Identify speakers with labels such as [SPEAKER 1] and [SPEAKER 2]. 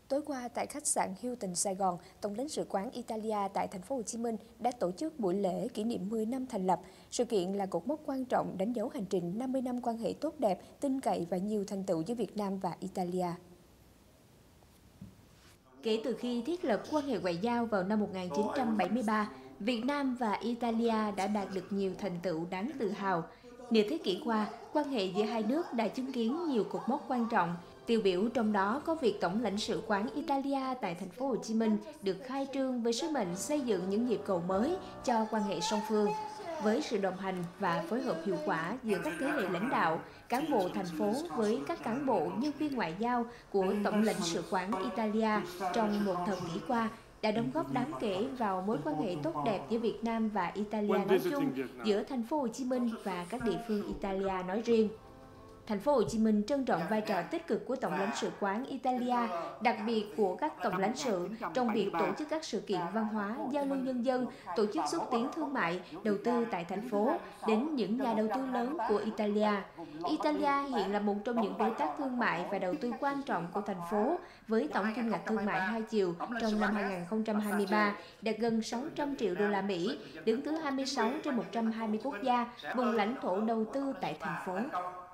[SPEAKER 1] Tối qua tại khách sạn Hilton Sài Gòn, Tổng lãnh sự quán Italia tại thành phố Hồ Chí Minh đã tổ chức buổi lễ kỷ niệm 10 năm thành lập. Sự kiện là cột mốc quan trọng đánh dấu hành trình 50 năm quan hệ tốt đẹp, tin cậy và nhiều thành tựu giữa Việt Nam và Italia. Kể từ khi thiết lập quan hệ ngoại giao vào năm 1973, Việt Nam và Italia đã đạt được nhiều thành tựu đáng tự hào. Nửa thế kỷ qua, quan hệ giữa hai nước đã chứng kiến nhiều cột mốc quan trọng. Tiêu biểu trong đó có việc Tổng lãnh sự quán Italia tại thành phố Hồ Chí Minh được khai trương với sứ mệnh xây dựng những nhịp cầu mới cho quan hệ song phương. Với sự đồng hành và phối hợp hiệu quả giữa các thế hệ lãnh đạo, cán bộ thành phố với các cán bộ nhân viên ngoại giao của Tổng lãnh sự quán Italia trong một thập kỷ qua đã đóng góp đáng kể vào mối quan hệ tốt đẹp giữa Việt Nam và Italia nói chung, giữa thành phố Hồ Chí Minh và các địa phương Italia nói riêng. Thành phố Hồ Chí Minh trân trọng vai trò tích cực của Tổng lãnh sự quán Italia, đặc biệt của các tổng lãnh sự trong việc tổ chức các sự kiện văn hóa, giao lưu nhân dân, tổ chức xúc tiến thương mại, đầu tư tại thành phố đến những nhà đầu tư lớn của Italia. Italia hiện là một trong những đối tác thương mại và đầu tư quan trọng của thành phố, với tổng kim ngạch thương mại hai chiều trong năm 2023 đạt gần 600 triệu đô la Mỹ, đứng thứ 26 trên 120 quốc gia, vùng lãnh thổ đầu tư tại thành phố.